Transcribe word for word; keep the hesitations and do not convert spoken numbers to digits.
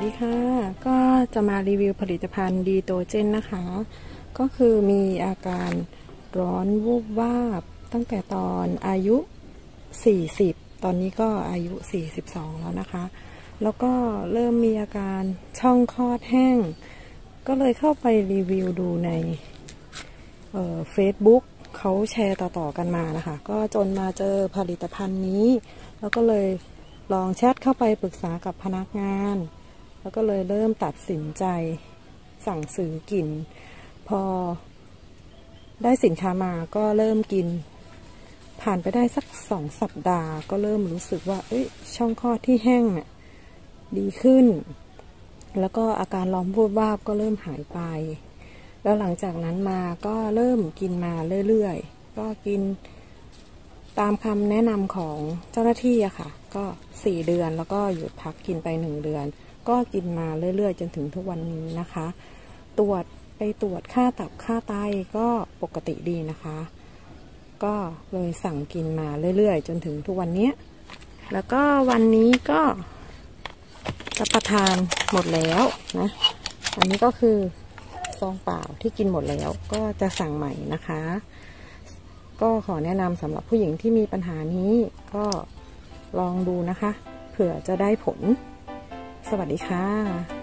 ดีค่ะก็จะมารีวิวผลิตภัณฑ์ดีโตเจนนะคะก็คือมีอาการร้อนวูบวาบตั้งแต่ตอนอายุสี่สิบตอนนี้ก็อายุสี่สิบสองแล้วนะคะแล้วก็เริ่มมีอาการช่องคลอดแห้งก็เลยเข้าไปรีวิวดูในเอ่อ Facebook เขาแชร์ต่อๆกันมานะคะก็จนมาเจอผลิตภัณฑ์นี้แล้วก็เลยลองแชทเข้าไปปรึกษากับพนักงานแล้วก็เลยเริ่มตัดสินใจสั่งซื้อกินพอได้สินค้ามาก็เริ่มกินผ่านไปได้สักสองสัปดาห์ก็เริ่มรู้สึกว่าเอ้ยช่องคลอดที่แห้งน่ะดีขึ้นแล้วก็อาการร้อนวูบวาบก็เริ่มหายไปแล้วหลังจากนั้นมาก็เริ่มกินมาเรื่อยๆก็กินตามคำแนะนำของเจ้าหน้าที่อะค่ะก็สี่เดือนแล้วก็หยุดพักกินไปหนึ่งเดือนก็กินมาเรื่อยๆจนถึงทุกวันนี้นะคะตรวจไปตรวจค่าตับค่าไตก็ปกติดีนะคะก็เลยสั่งกินมาเรื่อยๆจนถึงทุกวันนี้แล้วก็วันนี้ก็รับประทานหมดแล้วนะอันนี้ก็คือซองเปล่าที่กินหมดแล้วก็จะสั่งใหม่นะคะก็ขอแนะนำสำหรับผู้หญิงที่มีปัญหานี้ก็ลองดูนะคะเผื่อจะได้ผลสวัสดีค่ะ